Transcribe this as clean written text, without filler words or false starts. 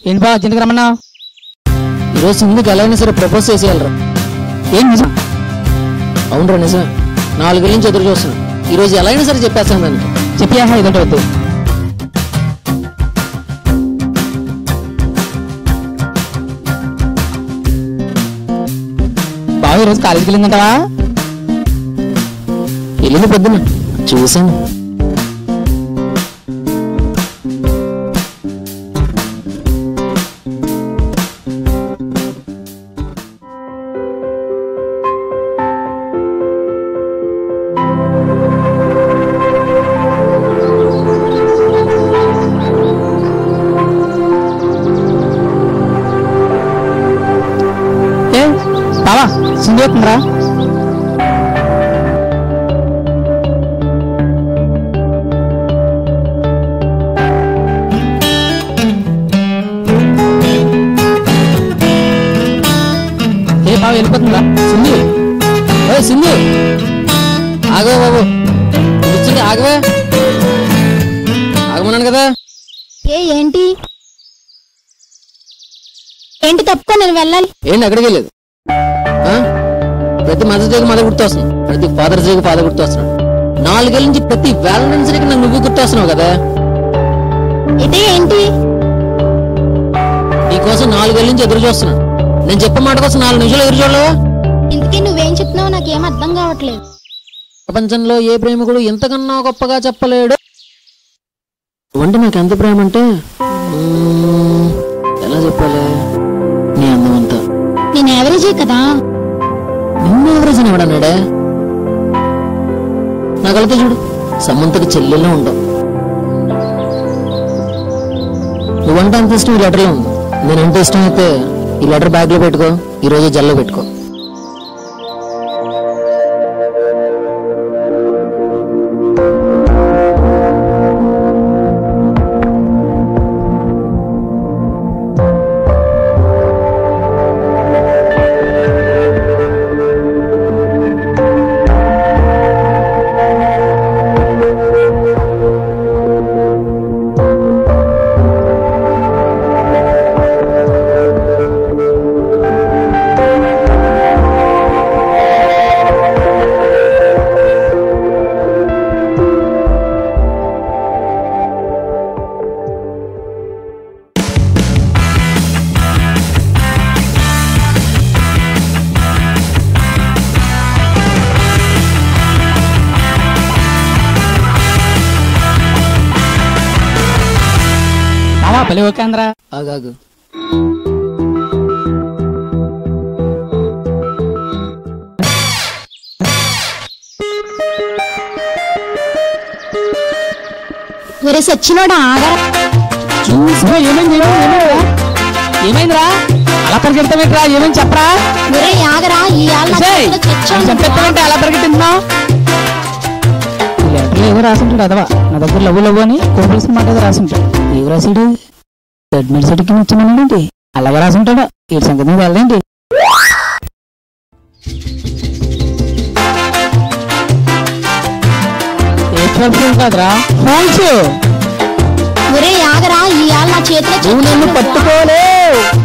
ఏంటి బా చింతకు రమ్మన్నా? ఈరోజు సింధుకి ఎలా అయినా సరే ప్రపోజ్ చేసేయాలరా. ఏం నిజం? అవునరా నిజమే. 4 ఏళ్ళ నుంచి ఎదురు చూస్తున్నా. ఈరోజు ఎలా అయినా సరే చెప్పేస్తాను దానికి. చెప్పియా ఇదంటే వద్దు. బాబు ఈరోజు కాలేజీకి వెళ్ళిందంటావా? వెళ్ళింది పొద్దున చూశాను. బావా సింధు అవుతుందిరా. ఏ బావ వెళ్ళిపోతుందా? సింధు సింధు ఆగవే బాబు, కూర్చుంటే ఆగవే. ఆగమన్నాను కదా. ఏంటి ఏంటి తప్పుకో, నేను వెళ్ళాలి. ఏంటి అక్కడికి వెళ్ళలేదు? ప్రతి మదర్స్ డేకి మదర్ గుర్తొస్తున్నావు, ప్రతి ఫాదర్స్ డేకి ఫాదర్ గుర్తొస్తున్నాడు. 4 ఏళ్ళ నుంచి ప్రతి వ్యాలంటైన్స్ డేకి నాకు నువ్వు గుర్తొస్తున్నావు కదా. ఇదే ఏంటి? నీకోసం 4 ఏళ్ళ నుంచి ఎదురు చూస్తున్నాను. నేను చెప్పే మాట కోసం 4 నిమిషాలు ఎదురు చూడలేవా? ఇంతకీ నువ్వేం చెప్తున్నావు నాకేం అర్థం కావట్లేదు. ప్రపంచంలో ఏ ప్రేమికుడు ఇంతకన్నా గొప్పగా చెప్పలేడు. అంటే నాకు ఎంత ప్రేమ అంటే ఎలా చెప్పాలి? నీ అందం అంతా. నేను యావరేజే కదా. నిన్న ఎవరేజ్ అని ఎవడన్నాడే? నాకు వెళ్తే చూడు, సమంతకు చెల్లెల్లో ఉండవు. నువ్వంటే అంత ఇష్టం ఈ లెటర్లో ఉంది. నేనంటే ఇష్టం అయితే ఈ లెటర్ బ్యాగ్ లో పెట్టుకో, ఈరోజు జల్లో పెట్టుకో. భలే ఓకే అందరా. ఆగాగు. ఒరే సచ్చినోడా ఆగరా. ఏమైందిరా అలా పరిగెడతావేట్రా? ఏమైంది చెప్పరా? ఒరే ఆగరా. చెప్పేస్తామంటే అలా పరిగెట్టింటున్నావు? ఏవో రాసింటాడు అదవా. నా దగ్గర లవ్వు అని కోపలిసిన మాట ఏదో రాసింటాడు. ఏవో రాసాడు? Admit certificate ఇచ్చామన్నాడేంటి? అలాగే రాసుంటాడు. ఈ సంగతి మీద వెళ్ళండి. కాదురా ఫోన్స్. ఒరే ఆగరా. ఈ ఆల్ నా చేతిలో పట్టుకోలే.